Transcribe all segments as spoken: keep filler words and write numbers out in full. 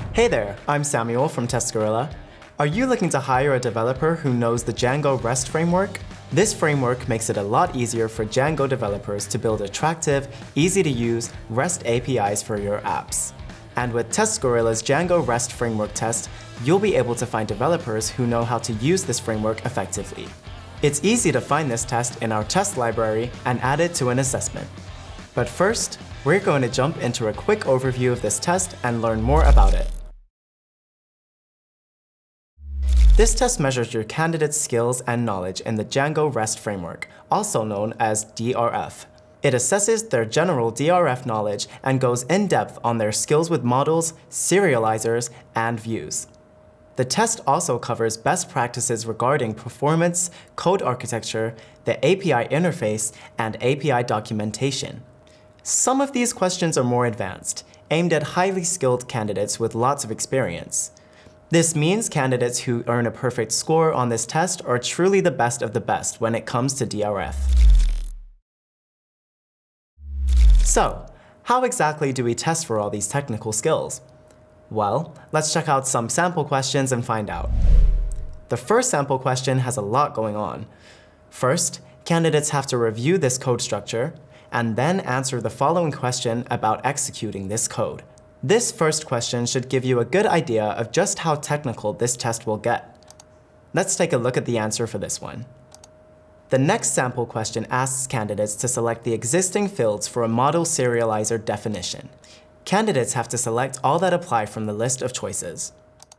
Hey there, I'm Samuel from TestGorilla. Are you looking to hire a developer who knows the Django REST Framework? This framework makes it a lot easier for Django developers to build attractive, easy-to-use REST A P Is for your apps. And with TestGorilla's Django REST Framework test, you'll be able to find developers who know how to use this framework effectively. It's easy to find this test in our test library and add it to an assessment. But first, we're going to jump into a quick overview of this test and learn more about it. This test measures your candidate's skills and knowledge in the Django REST Framework, also known as D R F. It assesses their general D R F knowledge and goes in depth on their skills with models, serializers, and views. The test also covers best practices regarding performance, code architecture, the A P I interface, and A P I documentation. Some of these questions are more advanced, aimed at highly skilled candidates with lots of experience. This means candidates who earn a perfect score on this test are truly the best of the best when it comes to D R F. So, how exactly do we test for all these technical skills? Well, let's check out some sample questions and find out. The first sample question has a lot going on. First, candidates have to review this code structure, and then answer the following question about executing this code. This first question should give you a good idea of just how technical this test will get. Let's take a look at the answer for this one. The next sample question asks candidates to select the existing fields for a model serializer definition. Candidates have to select all that apply from the list of choices.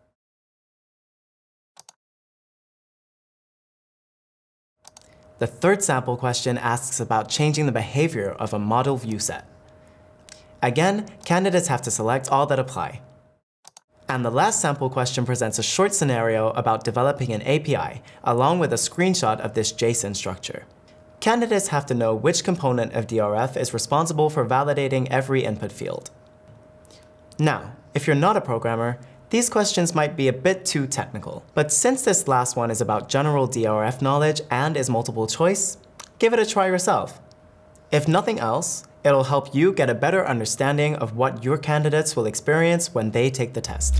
The third sample question asks about changing the behavior of a model view set. Again, candidates have to select all that apply. And the last sample question presents a short scenario about developing an A P I, along with a screenshot of this JSON structure. Candidates have to know which component of D R F is responsible for validating every input field. Now, if you're not a programmer, these questions might be a bit too technical, but since this last one is about general D R F knowledge and is multiple choice, give it a try yourself. If nothing else, it'll help you get a better understanding of what your candidates will experience when they take the test.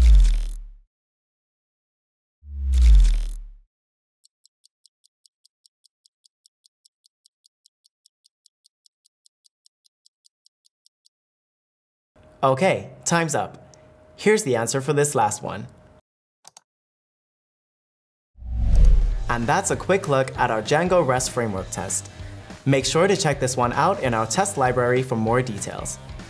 Okay, time's up. Here's the answer for this last one. And that's a quick look at our Django REST Framework test. Make sure to check this one out in our test library for more details.